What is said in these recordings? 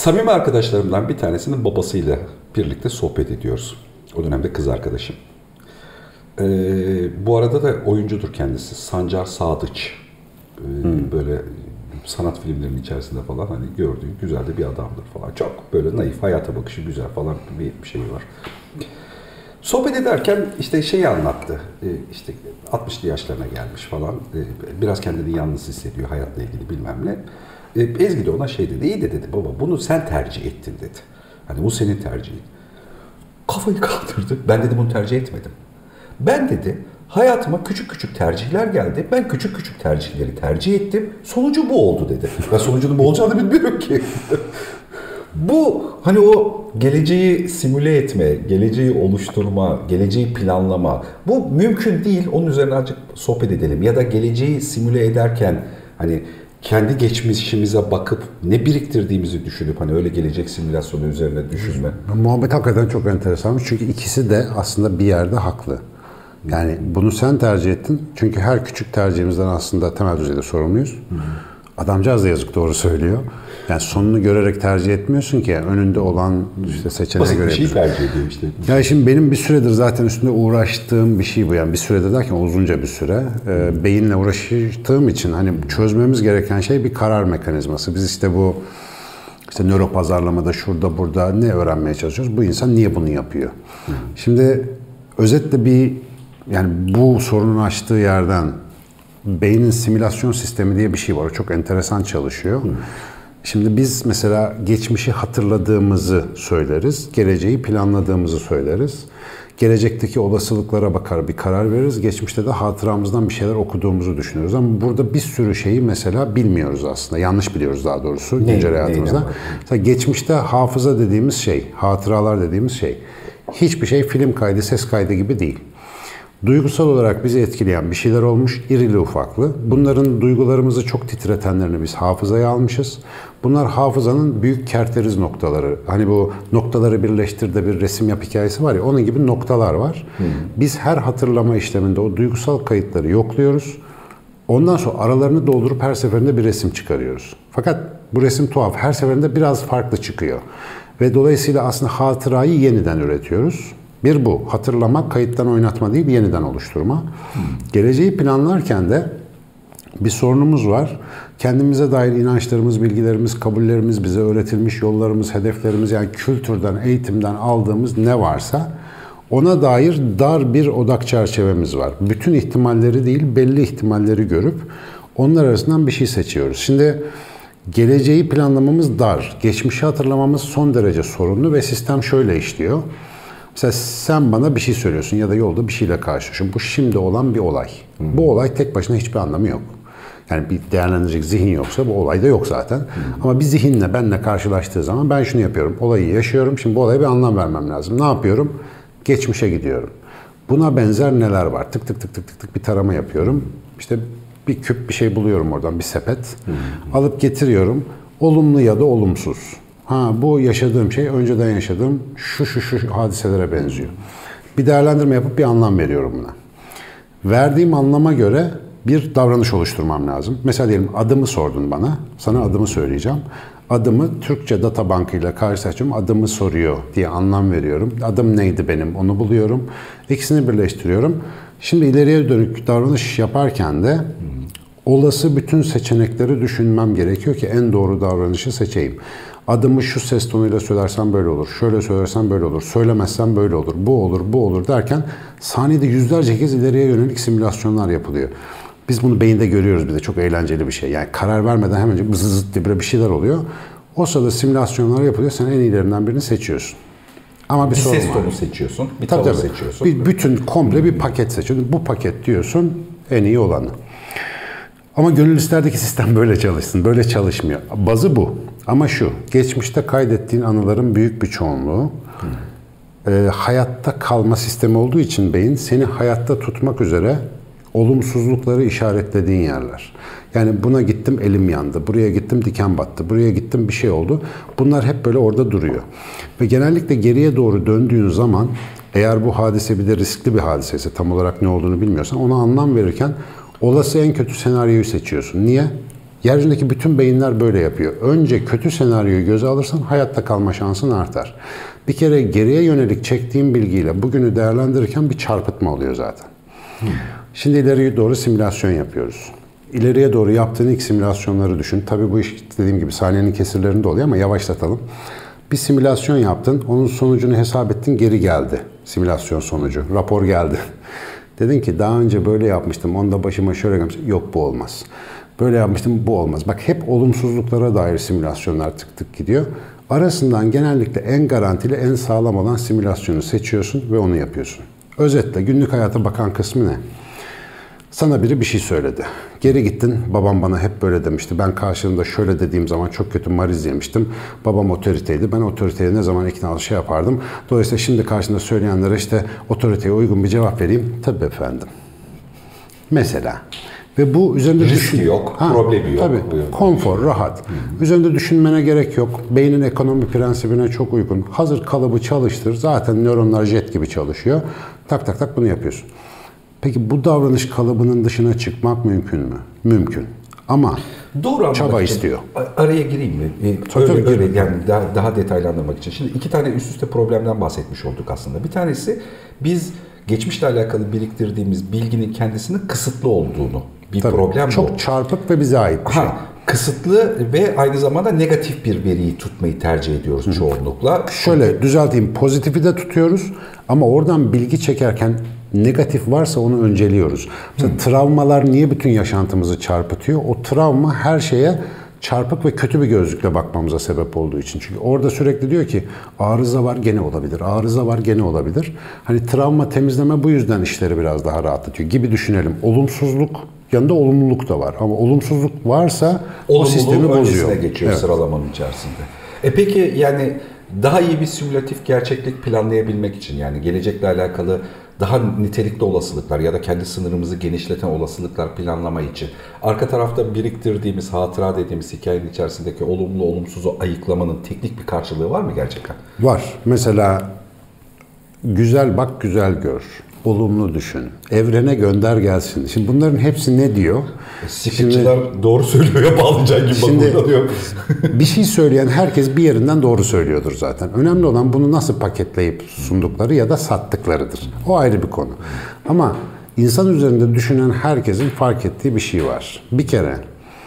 Samimi arkadaşlarımdan bir tanesinin babasıyla birlikte sohbet ediyoruz. O dönemde kız arkadaşım. Bu arada da oyuncudur kendisi. Sancar Sadıç. Böyle sanat filmlerinin içerisinde falan hani gördüğün güzel de bir adamdır falan. Çok böyle naif, hayata bakışı güzel falan bir şey var. Sohbet ederken işte şeyi anlattı. İşte 60'lı yaşlarına gelmiş falan. Biraz kendini yalnız hissediyor hayatla ilgili bilmem ne. Ezgi de ona şey dedi. İyi de dedi baba bunu sen tercih ettin dedi. Hani bu senin tercihin. Kafayı kaldırdı. Ben dedi bunu tercih etmedim. Ben dedi hayatıma küçük küçük tercihler geldi. Ben küçük küçük tercihleri tercih ettim. Sonucu bu oldu dedi. Ben sonucunun bu olacağını bilmiyorum ki. Bu hani o geleceği simüle etme, geleceği oluşturma, geleceği planlama bu mümkün değil. Onun üzerine azıcık sohbet edelim. Ya da geleceği simüle ederken hani kendi geçmişimize bakıp ne biriktirdiğimizi düşünüp hani öyle gelecek simülasyonu üzerine düşünme. Muhabbet hakikaten çok enteresanmış. Çünkü ikisi de aslında bir yerde haklı. Yani bunu sen tercih ettin. Çünkü her küçük tercihimizden aslında temel düzeyde sorumluyuz. Adamcağız da yazık doğru söylüyor. Yani sonunu görerek tercih etmiyorsun ki. Önünde olan işte seçeneğe göre. Basit bir şey tercih ediyor işte. Ya şimdi benim bir süredir zaten üstünde uğraştığım bir şey bu. Yani bir sürede derken uzunca bir süre. Beyinle uğraştığım için hani çözmemiz gereken şey bir karar mekanizması. Biz işte bu nöro pazarlamada şurada burada ne öğrenmeye çalışıyoruz? Bu insan niye bunu yapıyor? Şimdi özetle yani bu sorunun açtığı yerden beynin simülasyon sistemi diye bir şey var. O çok enteresan çalışıyor. Şimdi biz mesela geçmişi hatırladığımızı söyleriz, geleceği planladığımızı söyleriz. Gelecekteki olasılıklara bakar bir karar veririz. Geçmişte de hatıramızdan bir şeyler okuduğumuzu düşünüyoruz. Ama burada bir sürü şeyi mesela bilmiyoruz aslında. Yanlış biliyoruz daha doğrusu güncel hayatımızda. Mesela geçmişte hafıza dediğimiz şey, hatıralar dediğimiz şey hiçbir şey film kaydı, ses kaydı gibi değil. Duygusal olarak bizi etkileyen bir şeyler olmuş, irili ufaklı. Bunların duygularımızı çok titretenlerini biz hafızaya almışız. Bunlar hafızanın büyük kerteriz noktaları. Hani bu noktaları birleştir de bir resim yap hikayesi var ya, onun gibi noktalar var. Biz her hatırlama işleminde o duygusal kayıtları yokluyoruz. Ondan sonra aralarını doldurup her seferinde bir resim çıkarıyoruz. Fakat bu resim tuhaf, her seferinde biraz farklı çıkıyor. Ve dolayısıyla aslında hatırayı yeniden üretiyoruz. Bir bu, hatırlama, kayıttan oynatma değil, yeniden oluşturma. Geleceği planlarken de bir sorunumuz var. Kendimize dair inançlarımız, bilgilerimiz, kabullerimiz, bize öğretilmiş yollarımız, hedeflerimiz, yani kültürden, eğitimden aldığımız ne varsa ona dair dar bir odak çerçevemiz var. Bütün ihtimalleri değil, belli ihtimalleri görüp onlar arasından bir şey seçiyoruz. Şimdi geleceği planlamamız dar, geçmişi hatırlamamız son derece sorunlu ve sistem şöyle işliyor. Mesela sen bana bir şey söylüyorsun ya da yolda bir şeyle karşılaşıyorsun. Bu şimdi olan bir olay. Bu olay tek başına hiçbir anlamı yok. Yani bir değerlendirecek zihin yoksa bu olay da yok zaten. Ama bir zihinle benle karşılaştığı zaman ben şunu yapıyorum. Olayı yaşıyorum. Şimdi bu olaya bir anlam vermem lazım. Ne yapıyorum? Geçmişe gidiyorum. Buna benzer neler var? Tık tık tık tık tık tık bir tarama yapıyorum. İşte bir küp bir şey buluyorum oradan, bir sepet. Alıp getiriyorum. Olumlu ya da olumsuz. Bu yaşadığım şey önceden yaşadığım şu hadiselere benziyor. Bir değerlendirme yapıp bir anlam veriyorum buna. Verdiğim anlama göre bir davranış oluşturmam lazım. Mesela diyelim adımı sordun bana. Sana adımı söyleyeceğim. Adımı Türkçe data bankıyla karşılaştırıyorum. Adımı soruyor diye anlam veriyorum. Adım neydi benim? Onu buluyorum. İkisini birleştiriyorum. Şimdi ileriye dönük davranış yaparken de olası bütün seçenekleri düşünmem gerekiyor ki en doğru davranışı seçeyim. Adımı şu ses tonuyla söylersem böyle olur, şöyle söylersem böyle olur, söylemezsem böyle olur, bu olur, bu olur derken saniyede yüzlerce kez ileriye yönelik simülasyonlar yapılıyor. Biz bunu beyinde görüyoruz, bir de çok eğlenceli bir şey. Yani karar vermeden hemen zıt diye bir şeyler oluyor. O sırada simülasyonlar yapılıyor, sen en iyilerinden birini seçiyorsun. Ama bir sorun var. Ses tonu seçiyorsun, bir tavır seçiyorsun. Bir bütün komple bir paket seçiyorsun. Bu paket diyorsun en iyi olanı. Ama gönül isterdeki sistem böyle çalışsın. Böyle çalışmıyor. Bazı bu. Ama şu, geçmişte kaydettiğin anıların büyük bir çoğunluğu hayatta kalma sistemi olduğu için beyin seni hayatta tutmak üzere olumsuzlukları işaretlediğin yerler. Yani buna gittim elim yandı, buraya gittim diken battı, buraya gittim bir şey oldu. Bunlar hep böyle orada duruyor. Ve genellikle geriye doğru döndüğün zaman eğer bu hadise bir de riskli bir hadiseyse, tam olarak ne olduğunu bilmiyorsan ona anlam verirken olası en kötü senaryoyu seçiyorsun. Niye? Yeryüzündeki bütün beyinler böyle yapıyor. Önce kötü senaryoyu göze alırsan hayatta kalma şansın artar. Bir kere geriye yönelik çektiğim bilgiyle bugünü değerlendirirken bir çarpıtma oluyor zaten. Şimdi ileriye doğru simülasyon yapıyoruz. İleriye doğru yaptığın ilk simülasyonları düşün. Tabii bu iş dediğim gibi saniyenin kesirlerinde oluyor ama yavaşlatalım. Bir simülasyon yaptın, onun sonucunu hesap ettin, geri geldi. Simülasyon sonucu, rapor geldi. Dedin ki daha önce böyle yapmıştım, onda başıma şöyle gelmiş. Yok bu olmaz. Böyle yapmıştım, bu olmaz. Bak hep olumsuzluklara dair simülasyonlar tık tık gidiyor. Arasından genellikle en garantili, en sağlam olan simülasyonu seçiyorsun ve onu yapıyorsun. Özetle günlük hayata bakan kısmı ne? Sana biri bir şey söyledi. Geri gittin, babam bana hep böyle demişti. Ben karşılığında şöyle dediğim zaman çok kötü mariz yemiştim. Babam otoriteydi. Ben otoriteye ne zaman ikna şey yapardım. Dolayısıyla şimdi karşında söyleyenlere işte otoriteye uygun bir cevap vereyim. Tabii efendim. Mesela. Ve bu üzerinde riski yok, problemi yok. Tabii, konfor, rahat. Üzerinde düşünmene gerek yok. Beynin ekonomi prensibine çok uygun. Hazır kalıbı çalıştır. Zaten nöronlar jet gibi çalışıyor. Tak tak tak bunu yapıyorsun. Peki bu davranış kalıbının dışına çıkmak mümkün mü? Mümkün. Ama doğru çaba istiyor. Araya gireyim mi? Öyle yani daha detaylı anlamak için. Şimdi 2 tane üst üste problemden bahsetmiş olduk aslında. Bir tanesi biz geçmişle alakalı biriktirdiğimiz bilginin kendisinin kısıtlı olduğunu. Bir problem bu. Çok çarpık ve bize ait bir şey. Kısıtlı ve aynı zamanda negatif bir veriyi tutmayı tercih ediyoruz çoğunlukla. Şöyle düzelteyim, pozitifi de tutuyoruz ama oradan bilgi çekerken negatif varsa onu önceliyoruz. Mesela travmalar niye bütün yaşantımızı çarpıtıyor? O travma her şeye çarpık ve kötü bir gözlükle bakmamıza sebep olduğu için. Çünkü orada sürekli diyor ki arıza var gene olabilir, arıza var gene olabilir. Hani travma temizleme bu yüzden işleri biraz daha rahatlatıyor gibi düşünelim. Olumsuzluk yanında olumluluk da var. Ama olumsuzluk varsa o sistemi bozuyor. Geçiyor sıralamanın içerisinde. Peki yani daha iyi bir simülatif gerçeklik planlayabilmek için yani gelecekle alakalı daha nitelikli olasılıklar ya da kendi sınırımızı genişleten olasılıklar planlama için arka tarafta biriktirdiğimiz, hatıra dediğimiz hikayenin içerisindeki olumlu olumsuzu ayıklamanın teknik bir karşılığı var mı gerçekten? Var. Mesela güzel bak, güzel gör. Olumlu düşün. Evrene gönder gelsin. Şimdi bunların hepsi ne diyor? Sikletçiler doğru söylüyor ya bağlayacak gibi bakılıyor. Bir şey söyleyen herkes bir yerinden doğru söylüyordur zaten. Önemli olan bunu nasıl paketleyip sundukları ya da sattıklarıdır. O ayrı bir konu. Ama insan üzerinde düşünen herkesin fark ettiği bir şey var. Bir kere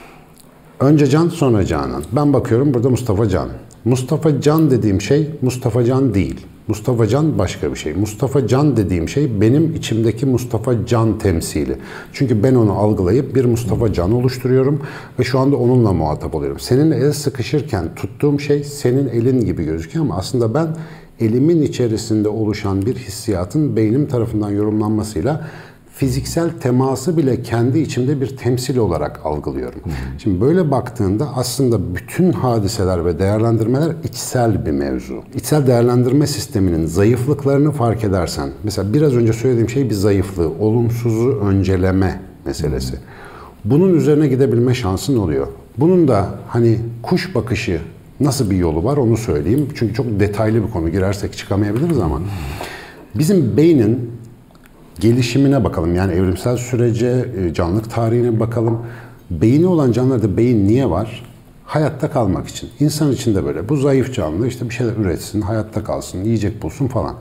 önce Can sonra Canan. Ben bakıyorum burada Mustafa Can. Mustafa Can dediğim şey Mustafa Can değil. Mustafa Can başka bir şey. Mustafa Can dediğim şey benim içimdeki Mustafa Can temsili. Çünkü ben onu algılayıp bir Mustafa Can oluşturuyorum ve şu anda onunla muhatap oluyorum. Seninle el sıkışırken tuttuğum şey senin elin gibi gözüküyor ama aslında ben elimin içerisinde oluşan bir hissiyatın beynim tarafından yorumlanmasıyla fiziksel teması bile kendi içimde bir temsil olarak algılıyorum. Şimdi böyle baktığında aslında bütün hadiseler ve değerlendirmeler içsel bir mevzu. İçsel değerlendirme sisteminin zayıflıklarını fark edersen, mesela biraz önce söylediğim şey bir zayıflığı, olumsuzu önceleme meselesi. Bunun üzerine gidebilme şansın oluyor. Bunun da hani kuş bakışı nasıl bir yolu var onu söyleyeyim. Çünkü çok detaylı bir konu, girersek çıkamayabiliriz ama bizim beynin gelişimine bakalım. Yani evrimsel sürece, canlılık tarihine bakalım. Beyni olan canlılarda beyin niye var? Hayatta kalmak için. İnsan için de böyle. Bu zayıf canlı işte bir şeyler üretsin, hayatta kalsın, yiyecek bulsun falan.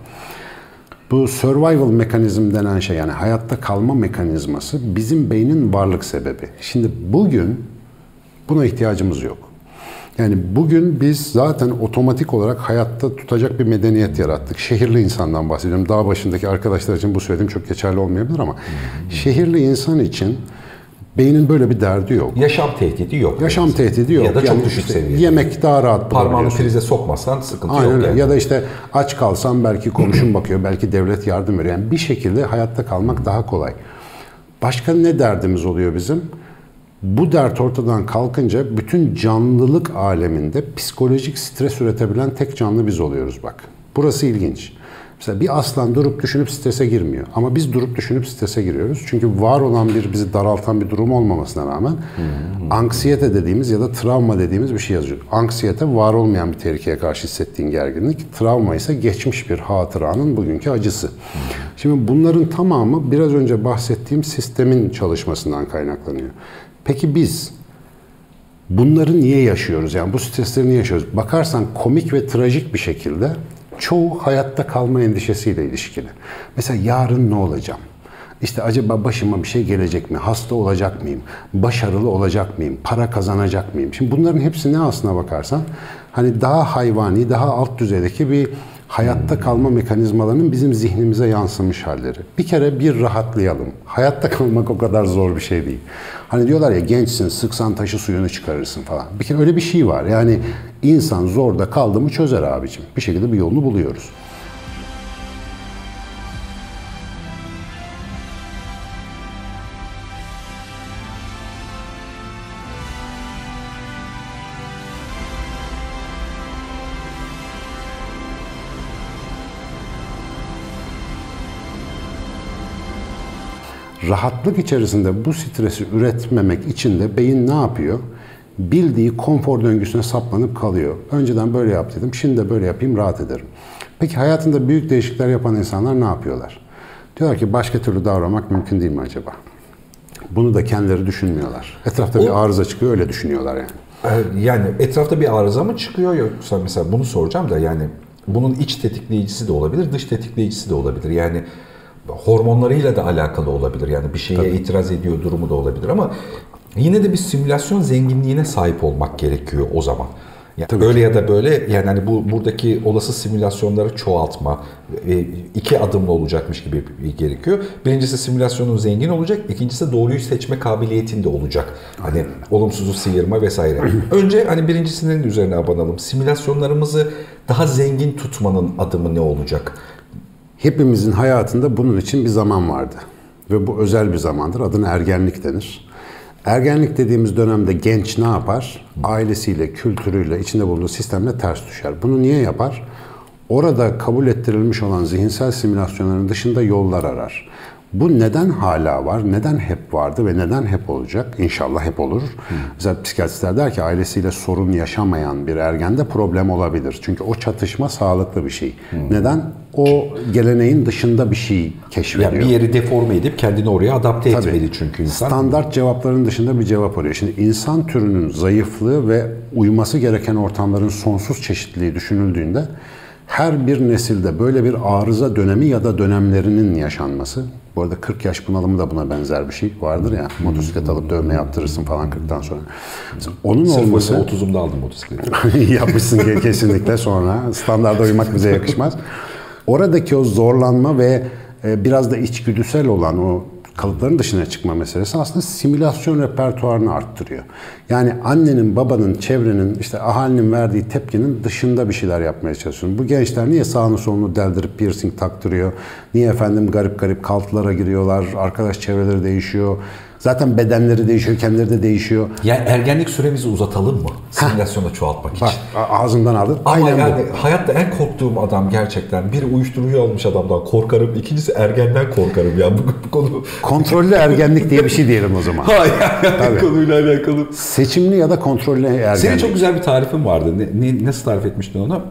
Bu survival mekanizm denen şey yani hayatta kalma mekanizması bizim beynin varlık sebebi. Şimdi bugün buna ihtiyacımız yok. Yani bugün biz zaten otomatik olarak hayatta tutacak bir medeniyet yarattık. Şehirli insandan bahsediyorum. Dağ başındaki arkadaşlar için bu söylediğim çok geçerli olmayabilir ama şehirli insan için beynin böyle bir derdi yok. Yaşam tehdidi yok. Yaşam tehdidi yok. Ya da çok düşük seviyede. Yemek daha rahat bulabiliyorsun. Parmağını prize sokmazsan sıkıntı aynen yok. Yani. Ya da işte aç kalsan belki komşun bakıyor, belki devlet yardım veriyor. Yani bir şekilde hayatta kalmak daha kolay. Başka ne derdimiz oluyor bizim? Bu dert ortadan kalkınca bütün canlılık aleminde psikolojik stres üretebilen tek canlı biz oluyoruz bak. Burası ilginç. Mesela bir aslan durup düşünüp strese girmiyor. Ama biz durup düşünüp strese giriyoruz. Çünkü var olan bir bizi daraltan bir durum olmamasına rağmen anksiyete dediğimiz ya da travma dediğimiz bir şey yazıyor. Anksiyete var olmayan bir tehlikeye karşı hissettiğin gerginlik. Travma ise geçmiş bir hatıranın bugünkü acısı. Şimdi bunların tamamı biraz önce bahsettiğim sistemin çalışmasından kaynaklanıyor. Peki biz Bunları niye yaşıyoruz? Yani bu stresleri niye yaşıyoruz? Bakarsan komik ve trajik bir şekilde çoğu hayatta kalma endişesiyle ilişkili. Mesela yarın ne olacağım? İşte acaba başıma bir şey gelecek mi? Hasta olacak mıyım? Başarılı olacak mıyım? Para kazanacak mıyım? Şimdi bunların hepsi ne aslına bakarsan? Hani daha hayvani, daha alt düzeydeki bir hayatta kalma mekanizmalarının bizim zihnimize yansımış halleri. Bir kere bir rahatlayalım. Hayatta kalmak o kadar zor bir şey değil. Hani diyorlar ya gençsin, sıksan taşı suyunu çıkarırsın falan. Bir kere öyle bir şey var. Yani insan zorda kaldı mı çözer abicim. Bir şekilde bir yolunu buluyoruz. Rahatlık içerisinde bu stresi üretmemek için de beyin ne yapıyor? Bildiği konfor döngüsüne saplanıp kalıyor. Önceden böyle yaptıydım, şimdi de böyle yapayım, rahat ederim. Peki hayatında büyük değişiklikler yapan insanlar ne yapıyorlar? Diyorlar ki başka türlü davranmak mümkün değil mi acaba? Bunu da kendileri düşünmüyorlar. Etrafta bir arıza çıkıyor, öyle düşünüyorlar yani. Yani etrafta bir arıza mı çıkıyor yoksa mesela bunu soracağım da yani bunun iç tetikleyicisi de olabilir, dış tetikleyicisi de olabilir. Yani hormonlarıyla da alakalı olabilir. Yani bir şeye itiraz ediyor durumu da olabilir ama yine de bir simülasyon zenginliğine sahip olmak gerekiyor o zaman. Yani öyle ya da böyle yani hani buradaki olası simülasyonları çoğaltma iki adımlı olacakmış gibi gerekiyor. Birincisi simülasyonun zengin olacak, ikincisi doğruyu seçme kabiliyetinde olacak. Hani olumsuzu sıyırma vesaire. Önce hani birincisinin üzerine abanalım. Simülasyonlarımızı daha zengin tutmanın adımı ne olacak? Hepimizin hayatında bunun için bir zaman vardı. Ve bu özel bir zamandır. Adına ergenlik denir. Ergenlik dediğimiz dönemde genç ne yapar? Ailesiyle, kültürüyle, içinde bulunduğu sistemle ters düşer. Bunu niye yapar? Orada kabul ettirilmiş olan zihinsel simülasyonların dışında yollar arar. Bu neden hala var, neden hep vardı ve neden hep olacak? İnşallah hep olur. Mesela psikiyatristler der ki ailesiyle sorun yaşamayan bir ergende problem olabilir. Çünkü o çatışma sağlıklı bir şey. Neden? O geleneğin dışında bir şey keşfediyor. Yani bir yeri deforme edip kendini oraya adapte etmeli çünkü insan. Standart cevapların dışında bir cevap arıyor. Şimdi insan türünün zayıflığı ve uyması gereken ortamların sonsuz çeşitliliği düşünüldüğünde her bir nesilde böyle bir arıza dönemi ya da dönemlerinin yaşanması. Bu arada 40 yaş bunalımı da buna benzer bir şey vardır ya. Motosiklet alıp dövme yaptırırsın falan 40'tan sonra. Onun sırf olması... 30'umda aldım motosikleti. Yapmışsın kesinlikle sonra. Standarda uymak bize yakışmaz. Oradaki o zorlanma ve biraz da içgüdüsel olan o kalıpların dışına çıkma meselesi aslında simülasyon repertuarını arttırıyor. Yani annenin, babanın, çevrenin, işte ahalinin verdiği tepkinin dışında bir şeyler yapmaya çalışıyorsun. Bu gençler niye sağını solunu deldirip piercing taktırıyor? Niye efendim garip garip kaltılara giriyorlar? Arkadaş çevreleri değişiyor. Zaten bedenleri değişiyor, kendileri de değişiyor. Yani ergenlik süremizi uzatalım mı? Simülasyonu çoğaltmak için. Bak ağzımdan aldın. Ama aynen yani bu. hayatta en korktuğum adam gerçekten bir uyuşturucu almış adamdan korkarım. İkincisi ergenden korkarım ya bu konu. Kontrollü ergenlik diye bir şey diyelim o zaman. Hayır konuyla alakalı. Seçimli ya da kontrollü ergenlik. Senin çok güzel bir tarifin vardı. Nasıl tarif etmiştin onu?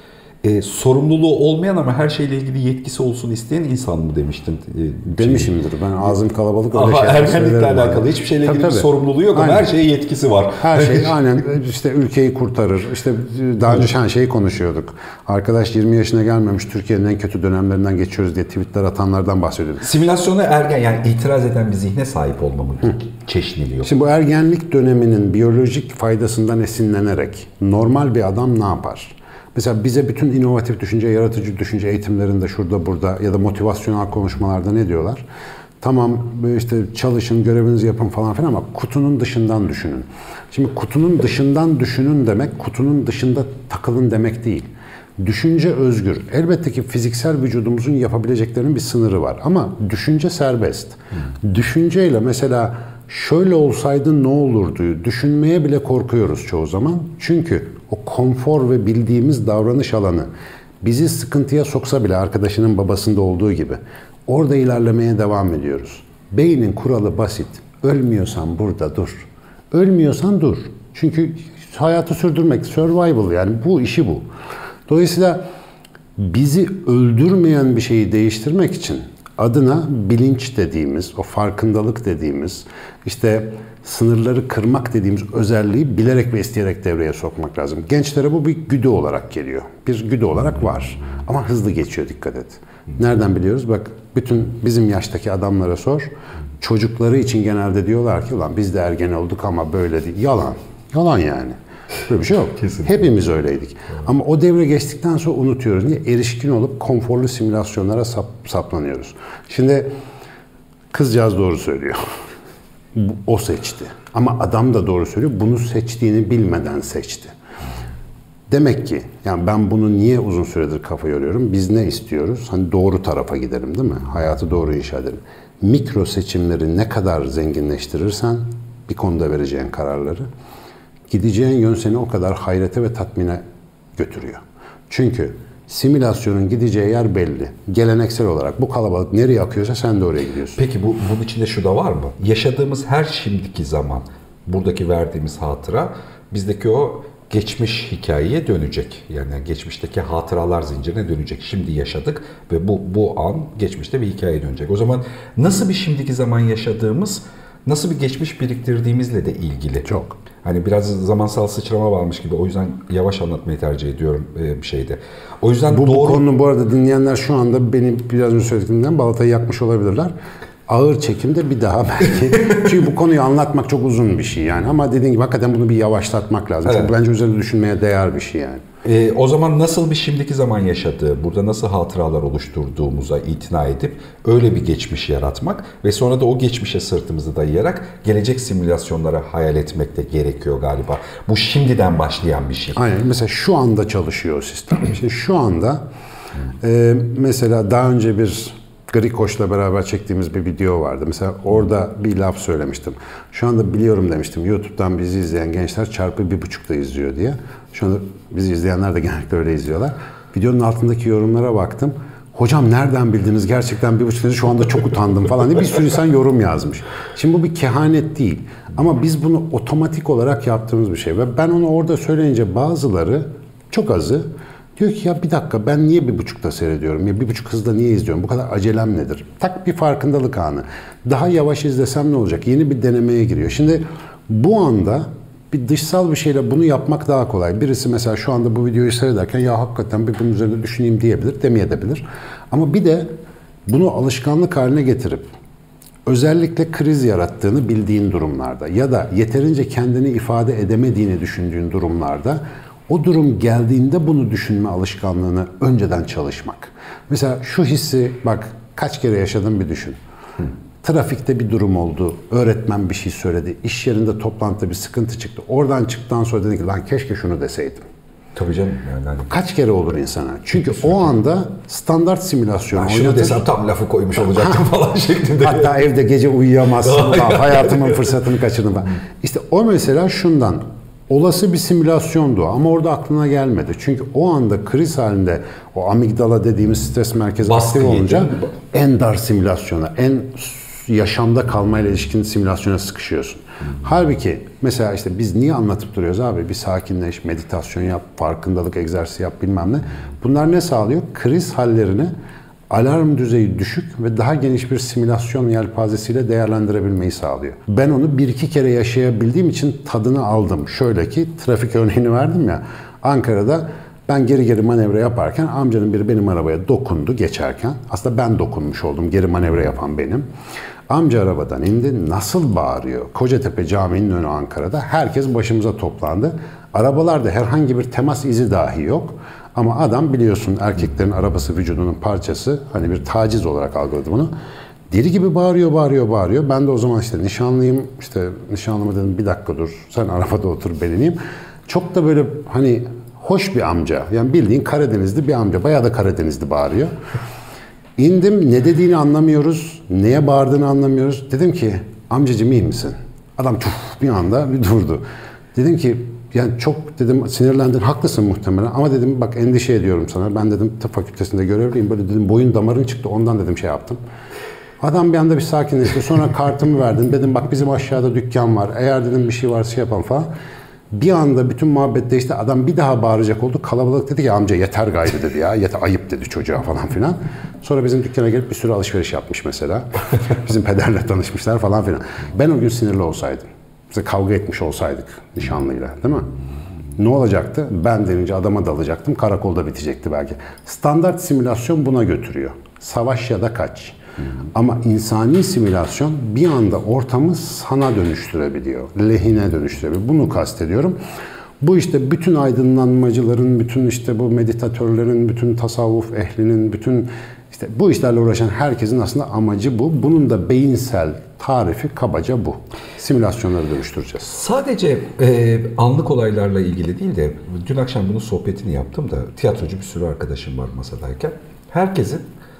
Sorumluluğu olmayan ama her şeyle ilgili yetkisi olsun isteyen insan mı demiştin? Demişimdir. Ben ağzım kalabalık öyle şeyler ergenlikle alakalı yani. hiçbir şeyle ilgili bir sorumluluğu yok ama her şeye yetkisi var. Her şey aynen işte ülkeyi kurtarır. İşte daha önce şeyi konuşuyorduk. Arkadaş 20 yaşına gelmemiş Türkiye'nin en kötü dönemlerinden geçiyoruz diye tweetler atanlardan bahsediyorduk. Simülasyona ergen yani itiraz eden bir zihne sahip olmamı çeşniliyor. Şimdi bu ergenlik döneminin biyolojik faydasından esinlenerek normal bir adam ne yapar? Mesela bize bütün inovatif düşünce, yaratıcı düşünce eğitimlerinde şurada burada ya da motivasyonel konuşmalarda ne diyorlar? Tamam işte çalışın, görevinizi yapın falan filan ama kutunun dışından düşünün. Şimdi kutunun dışından düşünün demek, kutunun dışında takılın demek değil. Düşünce özgür. Elbette ki fiziksel vücudumuzun yapabileceklerinin bir sınırı var ama düşünce serbest. Düşünceyle mesela şöyle olsaydı ne olurdu düşünmeye bile korkuyoruz çoğu zaman. Çünkü o konfor ve bildiğimiz davranış alanı bizi sıkıntıya soksa bile arkadaşının babasında olduğu gibi orada ilerlemeye devam ediyoruz. Beynin kuralı basit. Ölmüyorsan burada dur. Ölmüyorsan dur. Çünkü hayatı sürdürmek, survival yani bu işi bu. Dolayısıyla bizi öldürmeyen bir şeyi değiştirmek için adına bilinç dediğimiz, o farkındalık dediğimiz, işte sınırları kırmak dediğimiz özelliği bilerek ve isteyerek devreye sokmak lazım. Gençlere bu bir güdü olarak geliyor. Bir güdü olarak var. Ama hızlı geçiyor, dikkat et. Nereden biliyoruz? Bak, bütün bizim yaştaki adamlara sor. Çocukları için genelde diyorlar ki ulan biz de ergen olduk ama böyle değil. Yalan. Yalan yani. Böyle bir şey yok. Kesinlikle. Hepimiz öyleydik. Ama o devre geçtikten sonra unutuyoruz. Niye? Erişkin olup konforlu simülasyonlara saplanıyoruz. Şimdi kızcağız doğru söylüyor. O seçti. Ama adam da doğru söylüyor. Bunu seçtiğini bilmeden seçti. Demek ki yani ben bunu niye uzun süredir kafa yoruyorum? Biz ne istiyoruz? Hani doğru tarafa gidelim, değil mi? Hayatı doğru inşa edelim. Mikro seçimleri ne kadar zenginleştirirsen bir konuda vereceğin kararları, gideceğin yön seni o kadar hayrete ve tatmine götürüyor. Çünkü simülasyonun gideceği yer belli. Geleneksel olarak bu kalabalık nereye akıyorsa sen de oraya gidiyorsun. Peki bunun içinde şu da var mı? Yaşadığımız her şimdiki zaman, buradaki verdiğimiz hatıra bizdeki o geçmiş hikayeye dönecek. Yani geçmişteki hatıralar zincirine dönecek. Şimdi yaşadık ve bu an geçmişte bir hikayeye dönecek. O zaman nasıl bir şimdiki zaman yaşadığımız, nasıl bir geçmiş biriktirdiğimizle de ilgili. Çok. Hani biraz zamansal sıçrama varmış gibi. O yüzden yavaş anlatmayı tercih ediyorum bir şeyde. O yüzden bu konunun bu arada dinleyenler şu anda benim biraz önce söylediğimden balatayı yakmış olabilirler. Ağır çekimde bir daha belki. Çünkü bu konuyu anlatmak çok uzun bir şey yani. Ama dediğin gibi hakikaten bunu bir yavaşlatmak lazım. Evet. Çünkü bence üzerinde düşünmeye değer bir şey yani. O zaman nasıl bir şimdiki zaman yaşadığı, burada nasıl hatıralar oluşturduğumuza itina edip öyle bir geçmiş yaratmak ve sonra da o geçmişe sırtımızı dayayarak gelecek simülasyonlara hayal etmek de gerekiyor galiba. Bu şimdiden başlayan bir şey. Aynen. Mesela şu anda çalışıyor o sistem. Şimdi şu anda mesela daha önce bir Grikoş'la beraber çektiğimiz bir video vardı. Mesela orada bir laf söylemiştim. Şu anda biliyorum demiştim. YouTube'dan bizi izleyen gençler çarpı 1.5'da izliyor diye. Şu anda bizi izleyenler de genellikle öyle izliyorlar. Videonun altındaki yorumlara baktım. Hocam nereden bildiniz? Gerçekten 1.5'da şu anda çok utandım falan diye bir sürü insan yorum yazmış. Şimdi bu bir kehanet değil. Ama biz bunu otomatik olarak yaptığımız bir şey. Ve ben onu orada söyleyince bazıları, çok azı, diyor ki ya bir dakika ben niye 1.5'da seyrediyorum? Ya 1.5 hızda niye izliyorum? Bu kadar acelem nedir? Tak bir farkındalık anı. Daha yavaş izlesem ne olacak? Yeni bir denemeye giriyor. Şimdi bu anda bir dışsal bir şeyle bunu yapmak daha kolay. Birisi mesela şu anda bu videoyu seyrederken ya hakikaten bir bunun üzerinde düşüneyim diyebilir, demeyebilir. Ama bir de bunu alışkanlık haline getirip özellikle kriz yarattığını bildiğin durumlarda ya da yeterince kendini ifade edemediğini düşündüğün durumlarda o durum geldiğinde bunu düşünme alışkanlığını önceden çalışmak. Mesela şu hissi bak kaç kere yaşadım bir düşün. Trafikte bir durum oldu, öğretmen bir şey söyledi, iş yerinde toplantıda bir sıkıntı çıktı. Oradan çıktıktan sonra dedin ki lan keşke şunu deseydim. Tabii canım. Yani. Kaç kere olur insana? Çünkü o anda standart simülasyon. Şunu desem tam lafı koymuş olacaktım falan şeklinde. Hatta evde gece uyuyamazsın. Hayatımın fırsatını kaçırdım. İşte o mesela şundan. Olası bir simülasyondu ama orada aklına gelmedi. Çünkü o anda kriz halinde o amigdala dediğimiz stres merkezi aktif olunca en dar simülasyona, en yaşamda kalmayla ilişkin simülasyona sıkışıyorsun. Halbuki mesela işte biz niye anlatıp duruyoruz abi? Bir sakinleş, meditasyon yap, farkındalık egzersizi yap bilmem ne. Bunlar ne sağlıyor? Kriz hallerini alarm düzeyi düşük ve daha geniş bir simülasyon yelpazesiyle değerlendirebilmeyi sağlıyor. Ben onu 1-2 kere yaşayabildiğim için tadını aldım. Şöyle ki trafik örneğini verdim ya. Ankara'da ben geri manevra yaparken amcanın biri benim arabaya dokundu geçerken. Aslında ben dokunmuş oldum. Geri manevra yapan benim. Amca arabadan indi. Nasıl bağırıyor? Kocatepe Camii'nin önü Ankara'da. Herkes başımıza toplandı. Arabalarda herhangi bir temas izi dahi yok. Ama adam biliyorsun erkeklerin arabası vücudunun parçası. Hani bir taciz olarak algıladı bunu. Deli gibi bağırıyor. Ben de o zaman işte nişanlıyım. İşte nişanlıma dedim bir dakika dur. Sen arabada otur ben ineyim. Çok da böyle hani hoş bir amca. Yani bildiğin Karadenizli bir amca. Bayağı da Karadenizli bağırıyor. İndim, ne dediğini anlamıyoruz. Neye bağırdığını anlamıyoruz. Dedim ki amcacığım iyi misin? Adam bir anda bir durdu. Dedim ki yani çok dedim sinirlendin, haklısın muhtemelen ama dedim bak endişe ediyorum sana. Ben dedim tıp fakültesinde görevliyim. Böyle dedim boyun damarın çıktı ondan dedim şey yaptım. Adam bir anda bir sakinleşti. Sonra kartımı verdim. Dedim bak bizim aşağıda dükkan var. Eğer dedim bir şey varsa şey yapalım falan. Bir anda bütün muhabbet değişti. Adam bir daha bağıracak oldu. Kalabalık dedi ki amca yeter gayrı dedi ya. Yeter, ayıp dedi çocuğa falan filan. Sonra bizim dükkana gelip bir sürü alışveriş yapmış mesela. Bizim pederle tanışmışlar falan filan. Ben o gün sinirli olsaydım. Bize kavga etmiş olsaydık nişanlıyla, değil mi? Ne olacaktı? Ben denince adama dalacaktım. Karakolda bitecekti belki. Standart simülasyon buna götürüyor. Savaş ya da kaç. Ama insani simülasyon bir anda ortamı sana dönüştürebiliyor. Lehine dönüştürebiliyor. Bunu kastediyorum. Bu işte bütün aydınlanmacıların, bütün işte bu meditatörlerin, bütün tasavvuf ehlinin, bütün işte bu işlerle uğraşan herkesin aslında amacı bu. Bunun da beyinsel tarifi kabaca bu. Simülasyonları dönüştüreceğiz. Sadece anlık olaylarla ilgili değil de dün akşam bunun sohbetini yaptım da tiyatrocu bir sürü arkadaşım var masadayken. Herkesin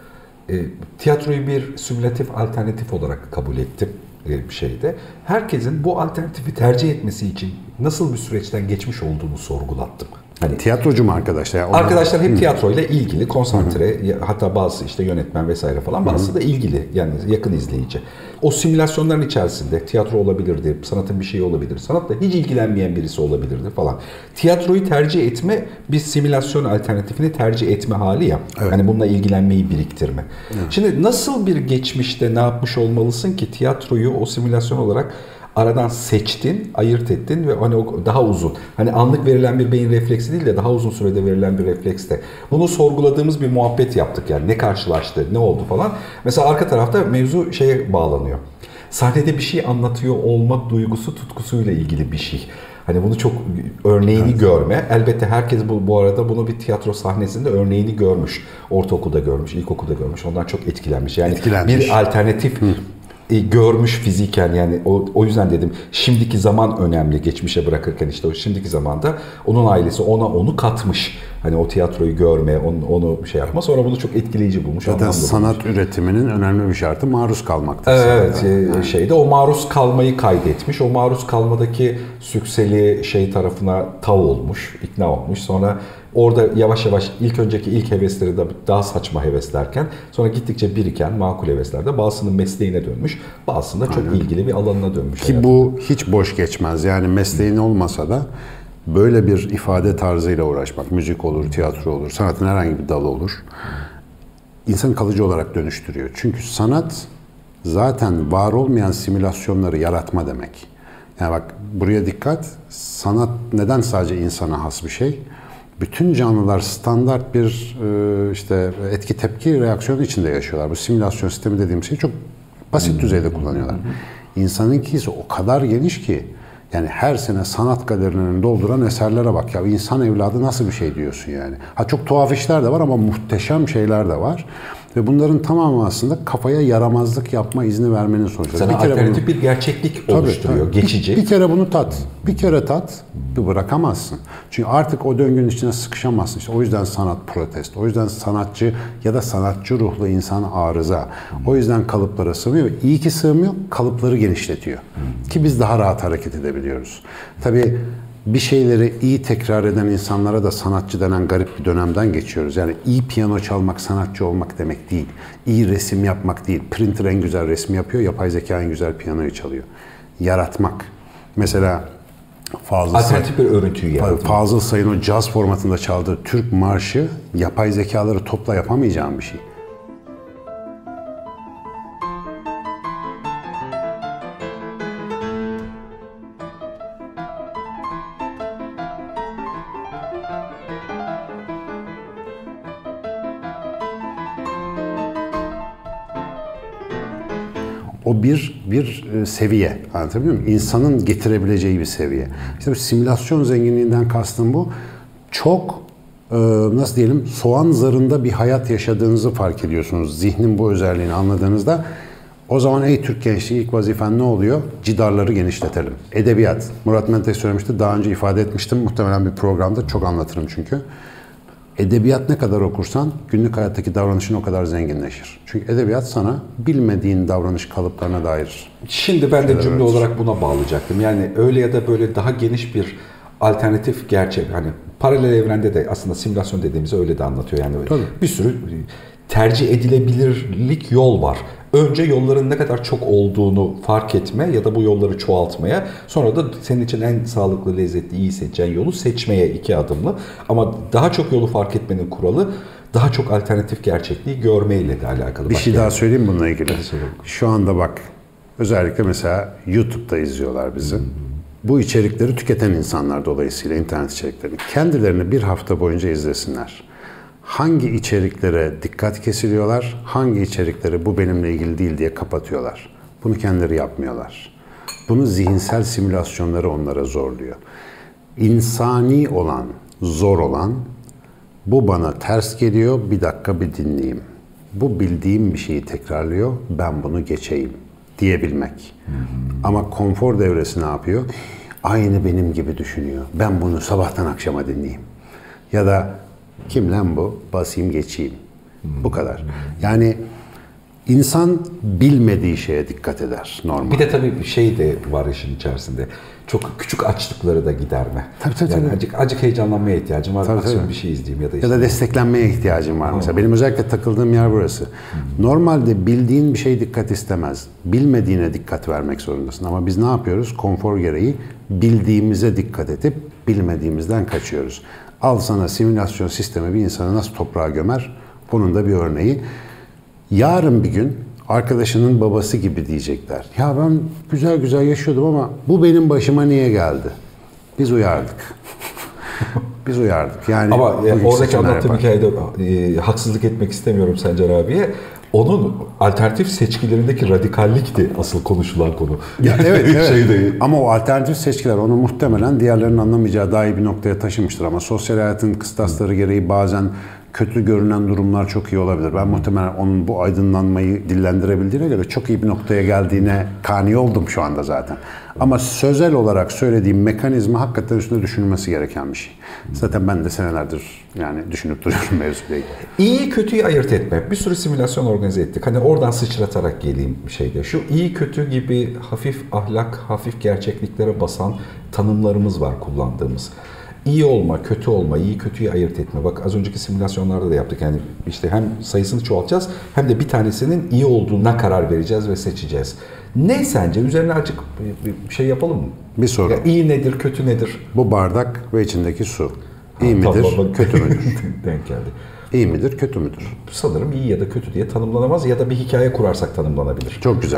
tiyatroyu bir simülatif alternatif olarak kabul ettim bir şeyde. Herkesin bu alternatifi tercih etmesi için nasıl bir süreçten geçmiş olduğunu sorgulattım. Hani tiyatrocu mu arkadaşlar? Yani arkadaşlar hep tiyatroyla ilgili, konsantre, hatta bazı işte yönetmen vesaire falan, bazısı da ilgili, yani yakın izleyici. O simülasyonların içerisinde tiyatro olabilirdi, sanatın bir şeyi olabilir, sanatla hiç ilgilenmeyen birisi olabilirdi falan. Tiyatroyu tercih etme bir simülasyon alternatifini tercih etme hali ya. Evet. Hani bununla ilgilenmeyi biriktirme. Evet. Şimdi nasıl bir geçmişte ne yapmış olmalısın ki tiyatroyu o simülasyon olarak aradan seçtin, ayırt ettin ve hani o daha uzun, hani anlık verilen bir beyin refleksi değil de daha uzun sürede verilen bir reflekste. Bunu sorguladığımız bir muhabbet yaptık yani. Ne karşılaştı, ne oldu falan. Mesela arka tarafta mevzu şeye bağlanıyor. Sahnede bir şey anlatıyor olma duygusu, tutkusuyla ilgili bir şey. Hani bunu çok örneğini görme. Elbette herkes bu arada bunu bir tiyatro sahnesinde örneğini görmüş. Ortaokulda görmüş, ilkokulda görmüş. Ondan çok etkilenmiş. Yani bir alternatif görmüş fiziken, yani o yüzden dedim şimdiki zaman önemli, geçmişe bırakırken işte o şimdiki zamanda onun ailesi ona onu katmış. Hani o tiyatroyu görme, onu şey yapma, sonra bunu çok etkileyici bulmuş. Zaten sanat üretiminin önemli bir şartı maruz kalmaktır. Evet, şeyde o maruz kalmayı kaydetmiş. O maruz kalmadaki sükseli şey tarafına tav olmuş, ikna olmuş. Sonra orada yavaş yavaş ilk hevesleri de daha saçma heveslerken sonra gittikçe biriken makul heveslerde bazısının mesleğine dönmüş, bazısında çok ilgili bir alanına dönmüş. Ki bu hiç boş geçmez. Yani mesleğin olmasa da böyle bir ifade tarzıyla uğraşmak, müzik olur, tiyatro olur, sanatın herhangi bir dalı olur, insanı kalıcı olarak dönüştürüyor. Çünkü sanat zaten var olmayan simülasyonları yaratma demek. Yani bak buraya dikkat, sanat neden sadece insana has bir şey? Bütün canlılar standart bir işte etki tepki reaksiyonu içinde yaşıyorlar. Bu simülasyon sistemi dediğim şeyi çok basit düzeyde kullanıyorlar. İnsanınki ise o kadar geniş ki, yani her sene sanat galerilerini dolduran eserlere bak ya, insan evladı nasıl bir şey diyorsun yani. Ha çok tuhaf işler de var ama muhteşem şeyler de var. Ve bunların tamamı aslında kafaya yaramazlık yapma izni vermenin sonucu. Sana alternatif bir gerçeklik oluşturuyor, geçici. Bir kere bunu tat, bir kere tat, bir bırakamazsın. Çünkü artık o döngünün içine sıkışamazsın. İşte o yüzden sanat protesto, o yüzden sanatçı ya da sanatçı ruhlu insan arıza. O yüzden kalıplara sığmıyor. İyi ki sığmıyor, kalıpları genişletiyor. Ki biz daha rahat hareket edebiliyoruz. Tabii bir şeyleri iyi tekrar eden insanlara da sanatçı denen garip bir dönemden geçiyoruz. Yani iyi piyano çalmak sanatçı olmak demek değil. İyi resim yapmak değil. Printer en güzel resmi yapıyor, yapay zeka en güzel piyanoyu çalıyor. Yaratmak. Mesela alternatif bir örüntüyü yaratmak. Fazıl Say'ın o caz formatında çaldığı Türk marşı yapay zekaları topla yapamayacağım bir şey. O bir seviye, anlatabiliyor muyum? İnsanın getirebileceği bir seviye. İşte bu simülasyon zenginliğinden kastım bu. Çok nasıl diyelim, soğan zarında bir hayat yaşadığınızı fark ediyorsunuz. Zihnin bu özelliğini anladığınızda o zaman ey Türk gençliği, ilk vazifen ne oluyor? Cidarları genişletelim. Edebiyat. Murat Menteş söylemişti, daha önce ifade etmiştim. Muhtemelen bir programda çok anlatırım çünkü. Edebiyat ne kadar okursan günlük hayattaki davranışın o kadar zenginleşir. Çünkü edebiyat sana bilmediğin davranış kalıplarına dair. Şimdi ben de cümle olarak buna bağlayacaktım. Yani öyle ya da böyle daha geniş bir alternatif gerçek. Hani paralel evrende de aslında simülasyon dediğimizi öyle de anlatıyor. Yani bir sürü tercih edilebilirlik yol var. Önce yolların ne kadar çok olduğunu fark etme ya da bu yolları çoğaltmaya, sonra da senin için en sağlıklı, lezzetli, iyi seçeceğin yolu seçmeye 2 adımlı. Ama daha çok yolu fark etmenin kuralı daha çok alternatif gerçekliği görmeyle de alakalı. Bir şey daha söyleyeyim bununla ilgili. Şu anda bak, özellikle mesela YouTube'da izliyorlar bizi. Bu içerikleri tüketen insanlar dolayısıyla, internet içeriklerini kendilerini bir hafta boyunca izlesinler. Hangi içeriklere dikkat kesiliyorlar, hangi içerikleri bu benimle ilgili değil diye kapatıyorlar. Bunu kendileri yapmıyorlar. Bunu zihinsel simülasyonları onlara zorluyor. İnsani olan, zor olan, bu bana ters geliyor, bir dakika bir dinleyeyim. Bu bildiğim bir şeyi tekrarlıyor, ben bunu geçeyim diyebilmek. Ama konfor devresi ne yapıyor? Aynı benim gibi düşünüyor. Ben bunu sabahtan akşama dinleyeyim. Ya da kim lan bu? Basayım geçeyim. Bu kadar. Yani insan bilmediği şeye dikkat eder normal. Bir de tabii bir şey de var işin içerisinde. Çok küçük açlıkları da giderme. Tabii. Yani acık heyecanlanmaya ihtiyacım var. Tabii. Bir şey izleyeyim ya da Ya da desteklenmeye ihtiyacım var mesela. Benim özellikle takıldığım yer burası. Normalde bildiğin bir şey dikkat istemez. Bilmediğine dikkat vermek zorundasın. Ama biz ne yapıyoruz? Konfor gereği bildiğimize dikkat edip bilmediğimizden kaçıyoruz. Al sana simülasyon sistemi bir insanı nasıl toprağa gömer? Bunun da bir örneği. Yarın bir gün arkadaşının babası gibi diyecekler. Ya ben güzel güzel yaşıyordum ama bu benim başıma niye geldi? Biz uyardık. Biz uyardık. Yani ama oradaki anlattığım hikayede haksızlık etmek istemiyorum Sencer abiye. Onun alternatif seçkilerindeki radikallikti asıl konuşulan konu. Yani evet. Şey değil. Ama o alternatif seçkiler onu muhtemelen diğerlerinin anlamayacağı daha iyi bir noktaya taşımıştır. Ama sosyal hayatın kıstasları gereği bazen kötü görünen durumlar çok iyi olabilir. Ben muhtemelen onun bu aydınlanmayı dillendirebildiğine göre çok iyi bir noktaya geldiğine kani oldum şu anda zaten. Ama sözel olarak söylediğim mekanizma hakikaten üstünde düşünülmesi gereken bir şey. Zaten ben de senelerdir yani düşünüp duruyorum mevzuyla ilgili. İyi kötüyü ayırt etme. Bir sürü simülasyon organize ettik. Hani oradan sıçratarak geleyim bir şeyde. Şu iyi kötü gibi hafif ahlak, hafif gerçekliklere basan tanımlarımız var kullandığımız. İyi olma, kötü olma, iyi kötüyü ayırt etme. Bak az önceki simülasyonlarda da yaptık. Yani işte hem sayısını çoğaltacağız hem de bir tanesinin iyi olduğuna karar vereceğiz ve seçeceğiz. Ne sence? Üzerine açık bir şey yapalım mı? Bir soru. Ya iyi nedir, kötü nedir? Bu bardak ve içindeki su. İyi midir, kötü müdür? Denk geldi. İyi midir, kötü müdür? Sanırım iyi ya da kötü diye tanımlanamaz ya da bir hikaye kurarsak tanımlanabilir. Çok güzel.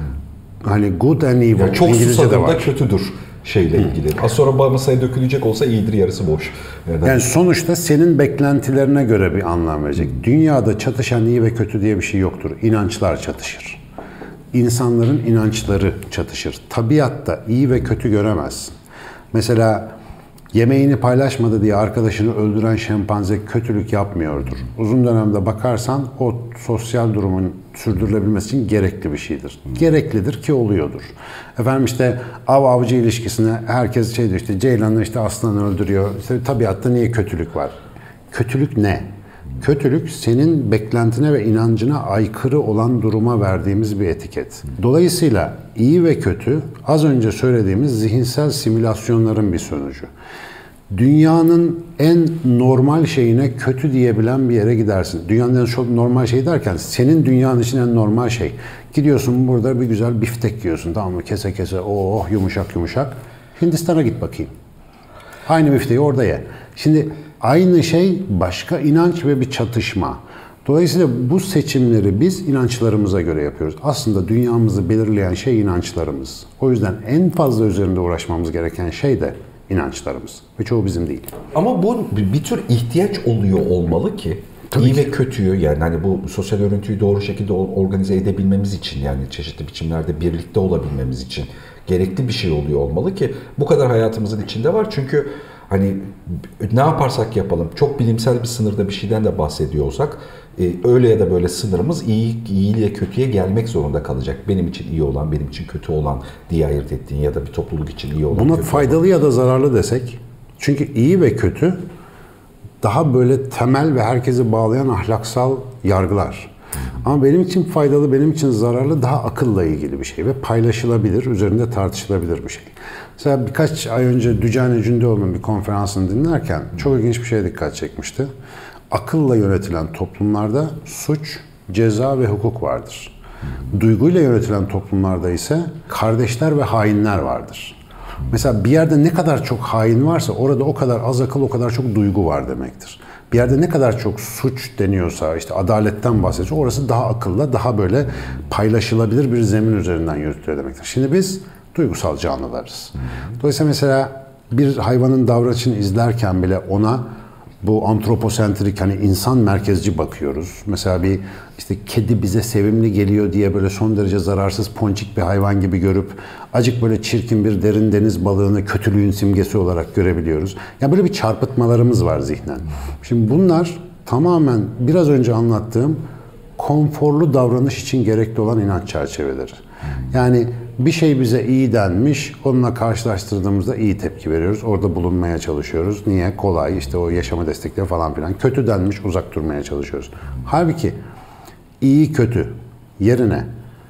Hani good and evil. Yani çok susadığında kötüdür şeyle ilgili. Az sonra masaya dökülecek olsa iyidir, yarısı boş. Yani sonuçta senin beklentilerine göre bir anlam verecek. Dünyada çatışan iyi ve kötü diye bir şey yoktur. İnançlar çatışır. İnsanların inançları çatışır. Tabiatta iyi ve kötü göremezsin. Mesela yemeğini paylaşmadı diye arkadaşını öldüren şempanze kötülük yapmıyordur. Uzun dönemde bakarsan o sosyal durumun sürdürülebilmesi için gerekli bir şeydir. Gereklidir ki oluyordur. Efendim işte av-avcı ilişkisine herkes şey diyor işte ceylanla işte aslanı öldürüyor. İşte tabiatta niye kötülük var? Kötülük ne? Kötülük senin beklentine ve inancına aykırı olan duruma verdiğimiz bir etiket. Dolayısıyla iyi ve kötü az önce söylediğimiz zihinsel simülasyonların bir sonucu. Dünyanın en normal şeyine kötü diyebilen bir yere gidersin. Dünyanın en çok normal şey derken senin dünyanın için en normal şey. Gidiyorsun burada bir güzel biftek yiyorsun, tamam mı? Kese kese oh yumuşak yumuşak. Hindistan'a git bakayım. Aynı bifteyi orada ye. Şimdi aynı şey başka inanç ve bir çatışma. Dolayısıyla bu seçimleri biz inançlarımıza göre yapıyoruz. Aslında dünyamızı belirleyen şey inançlarımız. O yüzden en fazla üzerinde uğraşmamız gereken şey de inançlarımız. Ve çoğu bizim değil. Ama bu bir tür ihtiyaç oluyor olmalı ki iyi ve kötüyü yani hani bu sosyal örüntüyü doğru şekilde organize edebilmemiz için yani çeşitli biçimlerde birlikte olabilmemiz için gerekli bir şey oluyor olmalı ki bu kadar hayatımızın içinde var. Çünkü hani ne yaparsak yapalım çok bilimsel bir sınırda bir şeyden de bahsediyor olsak öyle ya da böyle sınırımız iyiyle kötüye gelmek zorunda kalacak. Benim için iyi olan, benim için kötü olan diye ayırt ettiğin ya da bir topluluk için iyi olan. Buna kötü faydalı olan. Ya da zararlı desek. Çünkü iyi ve kötü daha böyle temel ve herkesi bağlayan ahlaksal yargılar. Ama benim için faydalı, benim için zararlı daha akılla ilgili bir şey ve paylaşılabilir, üzerinde tartışılabilir bir şey. Mesela birkaç ay önce Dücane Cündoğlu'nun bir konferansını dinlerken çok ilginç bir şeye dikkat çekmişti. Akılla yönetilen toplumlarda suç, ceza ve hukuk vardır. Duyguyla yönetilen toplumlarda ise kardeşler ve hainler vardır. Mesela bir yerde ne kadar çok hain varsa orada o kadar az akıl, o kadar çok duygu var demektir. Bir yerde ne kadar çok suç deniyorsa, işte adaletten bahsediyor, orası daha akılla, daha böyle paylaşılabilir bir zemin üzerinden yürütülüyor demektir. Şimdi biz duygusal canlılarız. Dolayısıyla mesela bir hayvanın davranışını izlerken bile ona bu antroposentrik, hani insan merkezci bakıyoruz. Mesela bir işte kedi bize sevimli geliyor diye böyle son derece zararsız ponçik bir hayvan gibi görüp acık böyle çirkin bir derin deniz balığını kötülüğün simgesi olarak görebiliyoruz. Yani böyle bir çarpıtmalarımız var zihnen. Şimdi bunlar tamamen biraz önce anlattığım konforlu davranış için gerekli olan inanç çerçeveleri. Yani bir şey bize iyi denmiş, onunla karşılaştırdığımızda iyi tepki veriyoruz. Orada bulunmaya çalışıyoruz. Niye? Kolay, işte o yaşama destekleri falan filan. Kötü denmiş, uzak durmaya çalışıyoruz. Halbuki iyi kötü yerine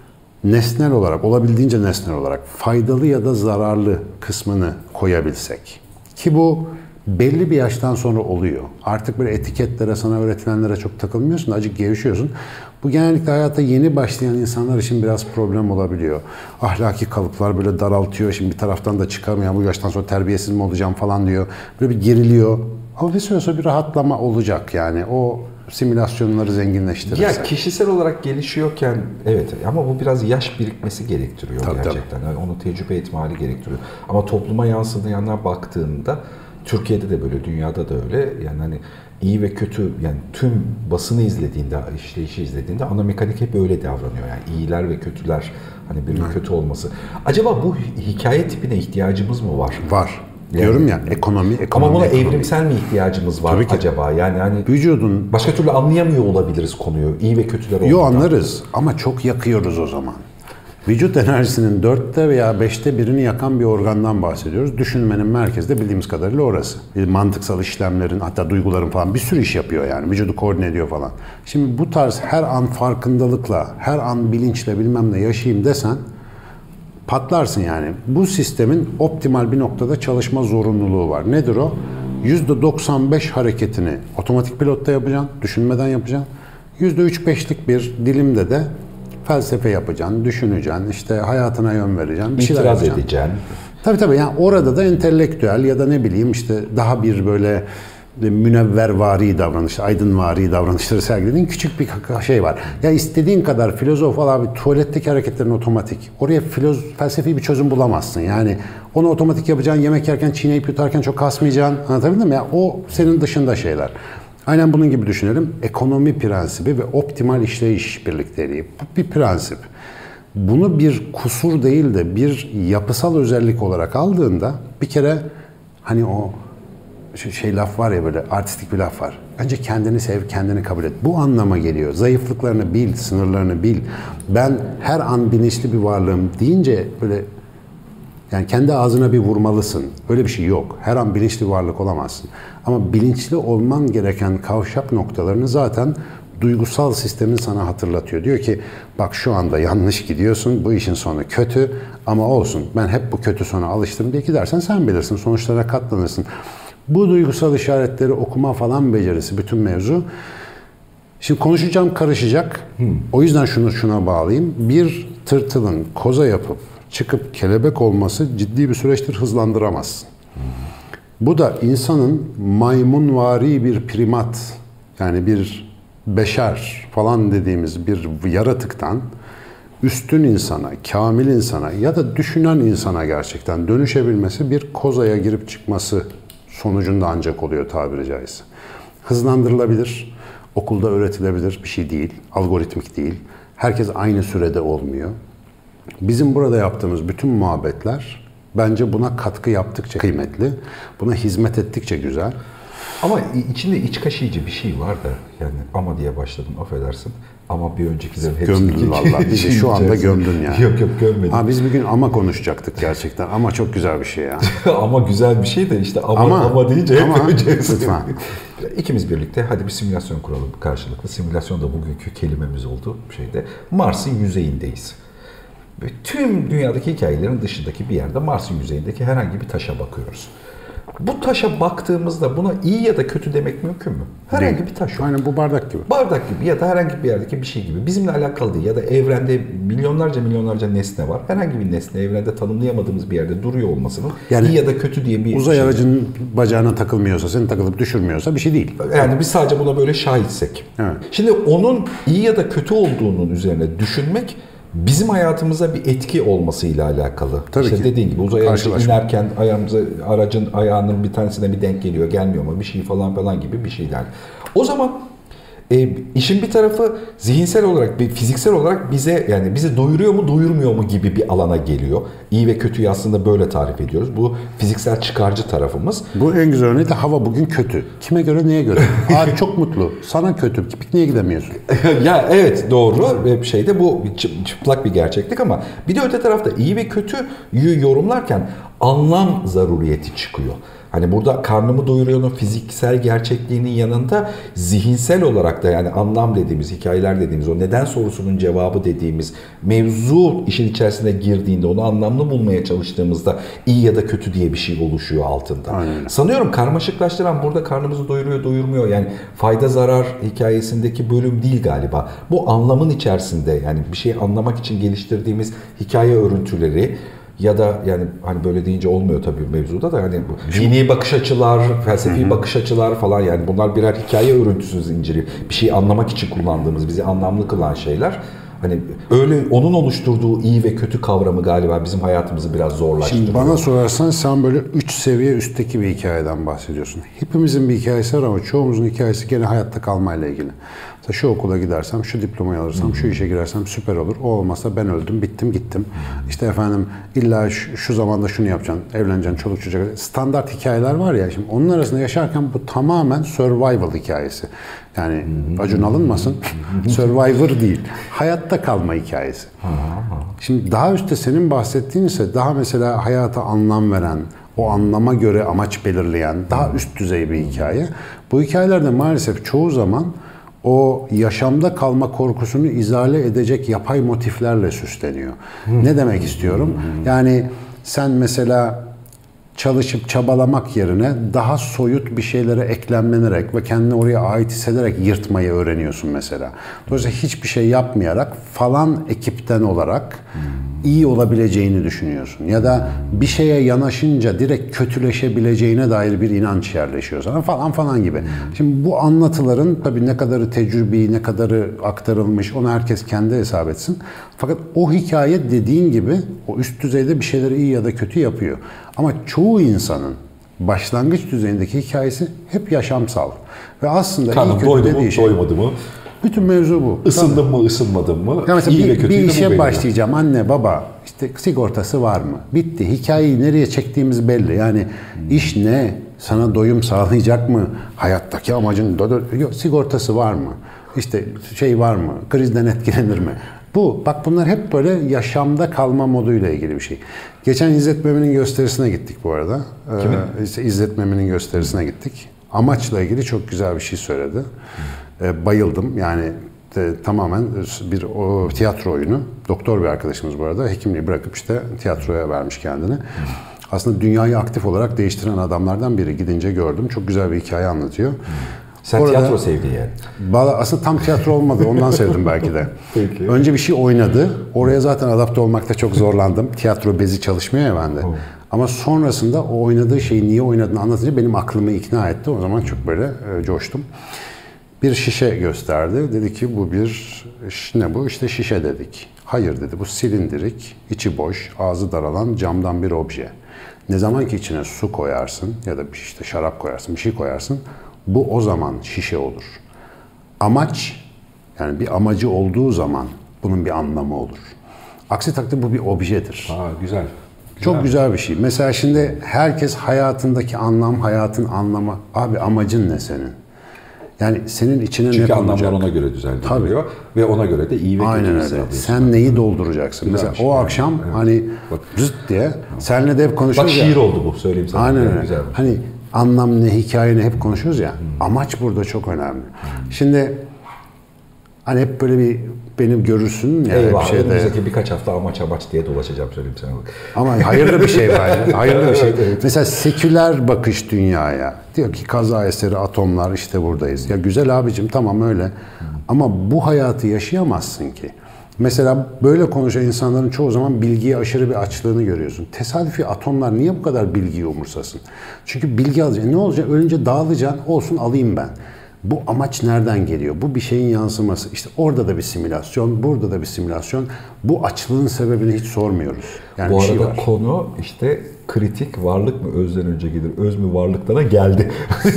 nesnel olarak, olabildiğince nesnel olarak faydalı ya da zararlı kısmını koyabilsek. Ki bu belli bir yaştan sonra oluyor. Artık böyle etiketlere, sana öğretilenlere çok takılmıyorsun, acık gevşiyorsun. Bu genellikle hayata yeni başlayan insanlar için biraz problem olabiliyor. Ahlaki kalıplar böyle daraltıyor. Şimdi bir taraftan da çıkamıyor. Bu yaştan sonra terbiyesiz mi olacağım falan diyor. Böyle bir geriliyor. Ama bir süre sonra bir rahatlama olacak yani. O simülasyonları zenginleştirirse. Ya kişisel olarak gelişiyorken evet, ama bu biraz yaş birikmesi gerektiriyor gerçekten. Yani onu tecrübe etme hali gerektiriyor. Ama topluma yansıyanlar baktığında Türkiye'de de böyle, dünyada da öyle. Yani hani iyi ve kötü, yani tüm basını izlediğinde, işleyişi izlediğinde ana mekanik hep öyle davranıyor. Yani iyiler ve kötüler, hani birinin kötü olması. Acaba bu hikaye tipine ihtiyacımız mı var? Var. Yani, diyorum ya ekonomi. Ama buna evrimsel mi ihtiyacımız var acaba? Yani hani vücudun başka türlü anlayamıyor olabiliriz konuyu. İyi ve kötüler olduğundan. Yo, anlarız ama çok yakıyoruz o zaman. Vücut enerjisinin 4'te veya 5'te 1'ini yakan bir organdan bahsediyoruz. Düşünmenin merkezi de bildiğimiz kadarıyla orası. Mantıksal işlemlerin, hatta duyguların falan bir sürü iş yapıyor yani. Vücudu koordine ediyor falan. Şimdi bu tarz her an farkındalıkla, her an bilinçle bilmem ne yaşayayım desen patlarsın yani. Bu sistemin optimal bir noktada çalışma zorunluluğu var. Nedir o? %95 hareketini otomatik pilotta yapacaksın, düşünmeden yapacaksın. %3-5'lik bir dilimde de felsefe yapacaksın, düşüneceksin, işte hayatına yön vereceksin, bir şeyler yapacaksın. Edeceksin. Tabii yani orada da entelektüel ya da ne bileyim işte daha bir böyle münevvervari davranış, aydınvari davranışları sergilediğin küçük bir şey var. Ya istediğin kadar filozof ol abi, tuvaletteki hareketlerin otomatik. Oraya felsefi bir çözüm bulamazsın. Yani onu otomatik yapacaksın, yemek yerken çiğneyip yutarken çok kasmayacaksın. Anlatabildim mi? Ya o senin dışında şeyler. Aynen bunun gibi düşünelim. Ekonomi prensibi ve optimal işleyiş birlikteliği. Bu bir prensip. Bunu bir kusur değil de bir yapısal özellik olarak aldığında bir kere hani o şey laf var ya, böyle artistik bir laf var. Önce kendini sev, kendini kabul et. Bu anlama geliyor. Zayıflıklarını bil, sınırlarını bil. Ben her an bilinçli bir varlığım deyince böyle yani kendi ağzına bir vurmalısın. Öyle bir şey yok. Her an bilinçli varlık olamazsın. Ama bilinçli olman gereken kavşak noktalarını zaten duygusal sistemin sana hatırlatıyor. Diyor ki bak şu anda yanlış gidiyorsun, bu işin sonu kötü ama olsun. Ben hep bu kötü sona alıştım diye gidersen sen bilirsin, sonuçlara katlanırsın. Bu duygusal işaretleri okuma falan becerisi bütün mevzu. Şimdi konuşacağım karışacak. O yüzden şuna bağlayayım. Bir tırtılın koza yapıp çıkıp kelebek olması ciddi bir süreçtir, hızlandıramazsın. Bu da insanın maymunvari bir primat, yani bir beşer falan dediğimiz bir yaratıktan üstün insana, kamil insana ya da düşünen insana gerçekten dönüşebilmesi bir kozaya girip çıkması sonucunda ancak oluyor tabiri caizse. Hızlandırılabilir, okulda öğretilebilir bir şey değil, algoritmik değil. Herkes aynı sürede olmuyor. Bizim burada yaptığımız bütün muhabbetler bence buna katkı yaptıkça kıymetli, buna hizmet ettikçe güzel. Ama içinde iç kaşıyıcı bir şey var da yani ama diye başladım, affedersin. Ama bir öncekilerin hepsini gömdün vallahi. Bizi şu anda gömdün yani. Yok gömmedim. Ha, biz bir gün ama konuşacaktık gerçekten. Ama çok güzel bir şey ya. Ama güzel bir şey de işte ama deyince hep önce. Lütfen. İkimiz birlikte hadi bir simülasyon kuralım karşılıklı. Simülasyon da bugünkü kelimemiz oldu şeyde. Mars'ın yüzeyindeyiz. Ve tüm dünyadaki hikayelerin dışındaki bir yerde Mars'ın yüzeyindeki herhangi bir taşa bakıyoruz. Bu taşa baktığımızda buna iyi ya da kötü demek mümkün mü? Herhangi bir taş o. Aynen bu bardak gibi. Bardak gibi ya da herhangi bir yerdeki bir şey gibi. Bizimle alakalı değil ya da evrende milyonlarca nesne var. Herhangi bir nesne evrende tanımlayamadığımız bir yerde duruyor olmasının yani, iyi ya da kötü diye bir uzay şey. aracının bacağına takılmıyorsa, seni takılıp düşürmüyorsa bir şey değil. Yani biz sadece buna böyle şahitsek. Evet. Şimdi onun iyi ya da kötü olduğunun üzerine düşünmek bizim hayatımıza bir etki olmasıyla alakalı. Tabii işte ki. dediğin gibi uzay aracı inerken aracın ayağının bir tanesine bir denk geliyor, gelmiyor mu bir şey falan gibi bir şeyler. O zaman işin bir tarafı zihinsel olarak, fiziksel olarak bizi doyuruyor mu, doyurmuyor mu gibi bir alana geliyor. İyi ve kötüyü aslında böyle tarif ediyoruz. Bu fiziksel çıkarcı tarafımız. Bu en güzel örneği de hava bugün kötü. Kime göre, neye göre? Ağaç çok mutlu. Sana kötü. Pikniğe gidemiyorsun. Ya evet doğru. Bu çıplak bir gerçeklik ama bir de öte tarafta iyi ve kötüyü yorumlarken anlam zaruriyeti çıkıyor. Hani burada karnımı doyuruyor'un fiziksel gerçekliğinin yanında zihinsel olarak da yani anlam dediğimiz, hikayeler dediğimiz, o neden sorusunun cevabı dediğimiz mevzu işin içerisine girdiğinde onu anlamlı bulmaya çalıştığımızda iyi ya da kötü diye bir şey oluşuyor altında. Aynen. Sanıyorum karmaşıklaştıran burada karnımızı doyuruyor, doyurmuyor. Yani fayda zarar hikayesindeki bölüm değil galiba. Bu anlamın içerisinde yani bir şeyi anlamak için geliştirdiğimiz hikaye örüntüleri ya da yani hani böyle deyince olmuyor tabii mevzuda da hani dini bakış açılar, felsefi bakış açılar falan yani bunlar birer hikaye örüntüsü zinciri. Bir şeyi anlamak için kullandığımız, bizi anlamlı kılan şeyler. Hani öyle onun oluşturduğu iyi ve kötü kavramı galiba bizim hayatımızı biraz zorlaştırıyor. Şimdi bana sorarsan sen böyle 3 seviye üstteki bir hikayeden bahsediyorsun. Hepimizin bir hikayesi var ama çoğumuzun hikayesi gene hayatta kalmayla ilgili. Mesela şu okula gidersem, şu diplomayı alırsam, şu işe girersem süper olur. O olmazsa ben öldüm, bittim, gittim. İşte efendim illa şu zamanda şunu yapacaksın, evleneceksin, çoluk çocuk. Standart hikayeler var ya, şimdi onun arasında yaşarken bu tamamen survival hikayesi. Yani Acun alınmasın, survivor değil. Hayatta kalma hikayesi. Şimdi daha üstte senin bahsettiğin ise daha mesela hayata anlam veren, o anlama göre amaç belirleyen daha üst düzey bir hikaye. Bu hikayelerde maalesef çoğu zaman o yaşamda kalma korkusunu izale edecek yapay motiflerle süsleniyor. Ne demek istiyorum? Yani sen mesela çalışıp çabalamak yerine daha soyut bir şeylere eklemlenerek ve kendini oraya ait hissederek yırtmayı öğreniyorsun mesela. Dolayısıyla hiçbir şey yapmayarak falan ekipten olarak iyi olabileceğini düşünüyorsun. Ya da bir şeye yanaşınca direkt kötüleşebileceğine dair bir inanç yerleşiyor sana falan gibi. Şimdi bu anlatıların tabii ne kadarı tecrübi, ne kadarı aktarılmış onu herkes kendi hesap etsin. Fakat o hikaye dediğin gibi o üst düzeyde bir şeyleri iyi ya da kötü yapıyor. Ama çoğu insanın başlangıç düzeyindeki hikayesi hep yaşamsal. Ve aslında iyi kötü dediği şey. Doymadı mı? Bütün mevzu bu. Isındım mı, ısınmadım mı? Ya mesela İyi ve kötüyü bir de bu işe belli. başlayacağım. Anne, baba, işte sigortası var mı? Bitti. Hikayeyi nereye çektiğimiz belli. Yani iş ne? Sana doyum sağlayacak mı? Hayattaki amacın yok, sigortası var mı? İşte şey var mı? Krizden etkilenir mi? Bak bunlar hep böyle yaşamda kalma moduyla ilgili bir şey. Geçen İzzet Memin'in gösterisine gittik bu arada. Kimin? İzzet Memin'in gösterisine gittik. Amaçla ilgili çok güzel bir şey söyledi. Bayıldım. Yani tamamen bir tiyatro oyunu. Doktor bir arkadaşımız bu arada. Hekimliği bırakıp işte tiyatroya vermiş kendini. Aslında dünyayı aktif olarak değiştiren adamlardan biri. Gidince gördüm. Çok güzel bir hikaye anlatıyor. Sen orada, tiyatro sevdin yani. Aslında tam tiyatro olmadı. Ondan sevdim belki de. Peki. Önce bir şey oynadı. Oraya zaten adapte olmakta çok zorlandım. Tiyatro bezi çalışmıyor ya bende. Ama sonrasında o oynadığı şeyi niye oynadığını anlatınca benim aklımı ikna etti. O zaman çok böyle coştum. Bir şişe gösterdi. Dedi ki bu ne bu? İşte şişe dedik. Hayır dedi, bu silindirik, içi boş, ağzı daralan camdan bir obje. Ne zaman ki içine su koyarsın ya da işte şarap koyarsın, bir şey koyarsın, bu o zaman şişe olur. Amaç, yani bir amacı olduğu zaman bunun bir anlamı olur. Aksi takdirde bu bir objedir. Güzel. Çok güzel bir şey. Mesela şimdi herkes hayatındaki anlam, hayatın anlamı. Abi amacın ne senin? Yani senin içine Çünkü ne konacak? anlamlar ona göre düzenleniyor ve ona göre de iyi ve kötü hissediyorsun. Sen neyi dolduracaksın? Güzel mesela o akşam hani zıt diye seninle de hep konuşuyoruz ya. Bak şiir oldu bu, söyleyeyim sana. Aynen öyle. Güzel. Hani anlam ne, hikaye ne hep konuşuyoruz ya. Amaç burada çok önemli. Şimdi hani hep böyle bir benim görürsün. Yani Eyvah, bir şeyde. önümüzdeki birkaç hafta amaç diye dolaşacağım, söyleyeyim sana. Ama hayırlı bir şey var. Hayırlı bir şey. Evet. Mesela seküler bakış dünyaya. Diyor ki kaza eseri atomlar, işte buradayız. Ya güzel abicim, tamam öyle. Ama bu hayatı yaşayamazsın ki. Mesela böyle konuşan insanların çoğu zaman bilgiye aşırı bir açlığını görüyorsun. Tesadüfi atomlar niye bu kadar bilgiyi umursasın? Çünkü bilgi alacaksın. Ne olacak? Ölünce dağılacaksın. Olsun, alayım ben. Bu amaç nereden geliyor? Bu bir şeyin yansıması. İşte orada da bir simülasyon, burada da bir simülasyon. Bu açlığın sebebini hiç sormuyoruz. Yani bu bir şey arada var. konu işte kritik varlık mı özden önce gelir, öz mü varlıktana geldi.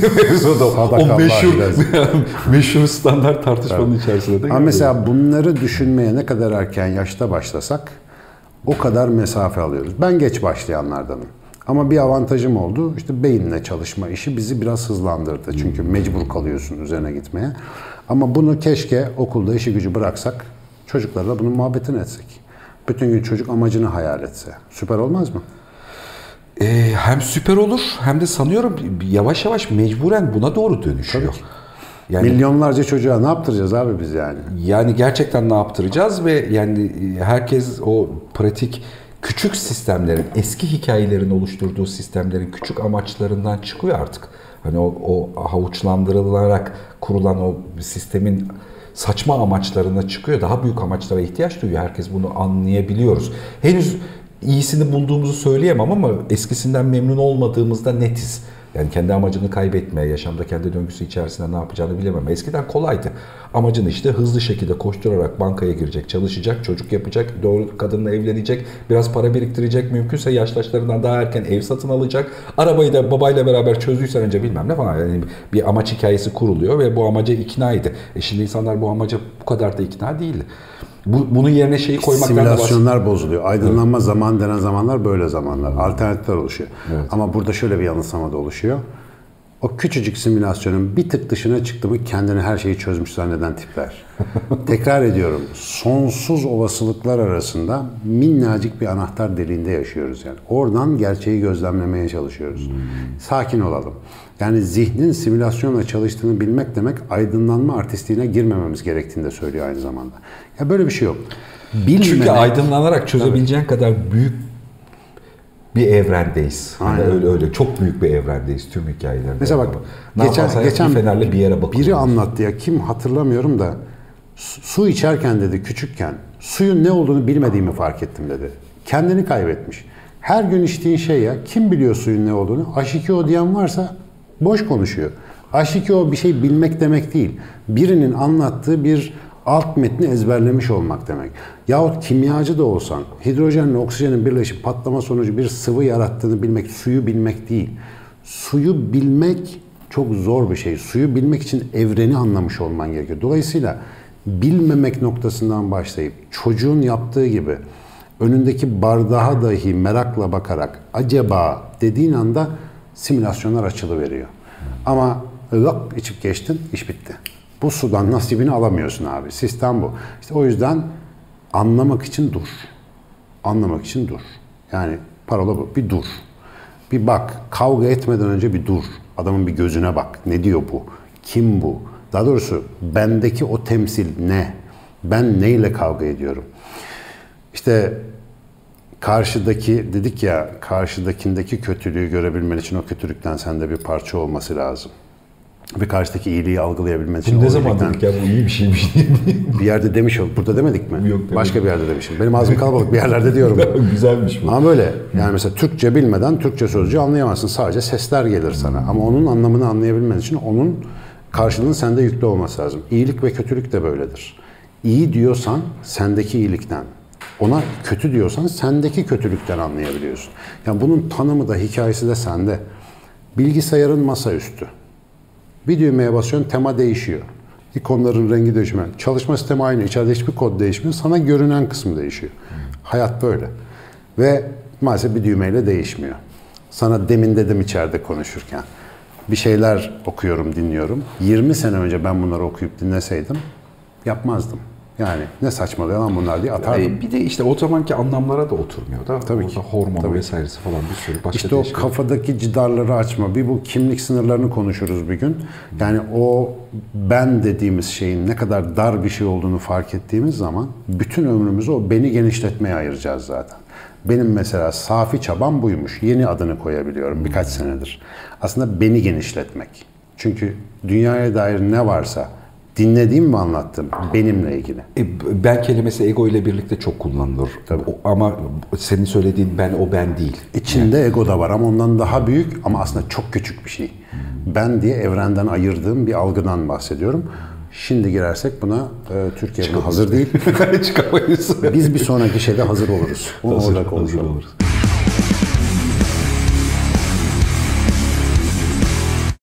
O meşhur standart tartışmanın içerisinde de. Ama mesela bunları düşünmeye ne kadar erken yaşta başlasak o kadar mesafe alıyoruz. Ben geç başlayanlardanım. Ama bir avantajım oldu. İşte beyinle çalışma işi bizi biraz hızlandırdı. Çünkü mecbur kalıyorsun üzerine gitmeye. Ama bunu keşke okulda işi gücü bıraksak, çocuklarla bunun muhabbetini etsek. Bütün gün çocuk amacını hayal etse. Süper olmaz mı? Hem süper olur hem de sanıyorum yavaş yavaş mecburen buna doğru dönüşüyor. Tabii ki. Yani, milyonlarca çocuğa ne yaptıracağız abi biz yani? Yani gerçekten ne yaptıracağız ve yani herkes o pratik küçük sistemlerin, eski hikayelerin oluşturduğu sistemlerin küçük amaçlarından çıkıyor artık. Hani o havuçlandırılarak kurulan o sistemin saçma amaçlarına çıkıyor. Daha büyük amaçlara ihtiyaç duyuyor. Herkes bunu anlayabiliyoruz. Henüz iyisini bulduğumuzu söyleyemem ama eskisinden memnun olmadığımızda netiz. Yani kendi amacını kaybetmeye, yaşamda kendi döngüsü içerisinde ne yapacağını bilemem. Eskiden kolaydı. Amacın işte hızlı şekilde koşturarak bankaya girecek, çalışacak, çocuk yapacak, doğru kadınla evlenecek, biraz para biriktirecek, mümkünse yaşlarından daha erken ev satın alacak. Arabayı da babayla beraber çözdüysen önce bilmem ne falan. Yani bir amaç hikayesi kuruluyor ve bu amaca ikna idi. Şimdi insanlar bu amaca bu kadar da ikna değildi. Bunun yerine şeyi koymaktan da simülasyonlar bozuluyor. Aydınlanma zaman denen zamanlar böyle zamanlar. Alternatifler oluşuyor. Evet. Ama burada şöyle bir yanılsama da oluşuyor. O küçücük simülasyonun bir tık dışına çıktı mı kendini her şeyi çözmüş zanneden tipler. Tekrar ediyorum. Sonsuz olasılıklar arasında minnacık bir anahtar deliğinde yaşıyoruz yani. Oradan gerçeği gözlemlemeye çalışıyoruz. Sakin olalım. Yani zihnin simülasyonla çalıştığını bilmek demek aydınlanma artistliğine girmememiz gerektiğini de söylüyor aynı zamanda. Ya böyle bir şey yok. Çünkü aydınlanarak çözebileceğin kadar büyük bir evrendeyiz. Yani öyle çok büyük bir evrendeyiz tüm hikayelerde. Mesela bak geçen Fener'le bir yere bakıyoruz. Biri anlattı ya, kim hatırlamıyorum da, su içerken dedi küçükken suyun ne olduğunu bilmediğimi fark ettim dedi. Kendini kaybetmiş. Her gün içtiğin şey ya, kim biliyor suyun ne olduğunu? H2O diyen varsa boş konuşuyor. H2O bir şey bilmek demek değil. Birinin anlattığı bir alt metni ezberlemiş olmak demek. Yahut kimyacı da olsan, hidrojenle oksijenin birleşip patlama sonucu bir sıvı yarattığını bilmek, suyu bilmek değil. Suyu bilmek çok zor bir şey. Suyu bilmek için evreni anlamış olman gerekiyor. Dolayısıyla bilmemek noktasından başlayıp çocuğun yaptığı gibi önündeki bardağa dahi merakla bakarak acaba dediğin anda simülasyonlar açılıveriyor. Ama lok içip geçtin, iş bitti. Bu sudan nasibini alamıyorsun abi. Sistem bu. İşte o yüzden anlamak için dur. Anlamak için dur. Yani parola bu. Bir dur. Bir bak. Kavga etmeden önce bir dur. Adamın bir gözüne bak. Ne diyor bu? Kim bu? Daha doğrusu bendeki o temsil ne? Ben neyle kavga ediyorum? İşte karşıdaki, dedik ya, karşıdakindeki kötülüğü görebilmen için o kötülükten sende bir parça olması lazım. Ve karşıdaki iyiliği algılayabilmen için. Ne zaman dedik ya bu iyi bir şeymiş diye. Bir yerde demiş olduk. Burada demedik mi? Yok, başka bir yerde demişim. Benim ağzım kalabalık bir yerlerde diyorum. Güzelmiş bu. Ama böyle. Yani mesela Türkçe bilmeden Türkçe sözcüğü anlayamazsın. Sadece sesler gelir sana. Ama onun anlamını anlayabilmen için onun karşılığının sende yüklü olması lazım. İyilik ve kötülük de böyledir. İyi diyorsan sendeki iyilikten, ona kötü diyorsan sendeki kötülükten anlayabiliyorsun. Yani bunun tanımı da hikayesi de sende. Bilgisayarın masaüstü. Bir düğmeye basıyorsun, tema değişiyor. İkonların rengi değişmiyor. Çalışma sistemi aynı. İçeride hiçbir kod değişmiyor. Sana görünen kısmı değişiyor. Hayat böyle. Ve maalesef bir düğmeyle değişmiyor. Sana demin dedim içeride konuşurken. Bir şeyler okuyorum, dinliyorum. 20 sene önce ben bunları okuyup dinleseydim yapmazdım. Yani ne saçmalıyor lan bunlar diye atardım. Bir de işte o zamanki anlamlara da oturmuyor da. Tabii Orada ki. hormon vesairesi falan bir sürü başka İşte o kafadaki cidarları açma. Bir bu kimlik sınırlarını konuşuruz bir gün. Yani o ben dediğimiz şeyin ne kadar dar bir şey olduğunu fark ettiğimiz zaman bütün ömrümüzü o beni genişletmeye ayıracağız zaten. Benim mesela safi çabam buymuş. Yeni adını koyabiliyorum birkaç senedir. Aslında beni genişletmek. Çünkü dünyaya dair ne varsa dinlediğim ve anlattığım benimle ilgili. Ben kelimesi ego ile birlikte çok kullanılır. Tabii. Ama senin söylediğin ben o ben değil. İçinde ego da var ama ondan daha büyük ama aslında çok küçük bir şey. Ben diye evrenden ayırdığım bir algıdan bahsediyorum. Şimdi girersek buna Türkiye buna hazır değil. Çıkamayız. Biz bir sonraki şeyde hazır oluruz. Orada konuşalım. Hazır oluruz.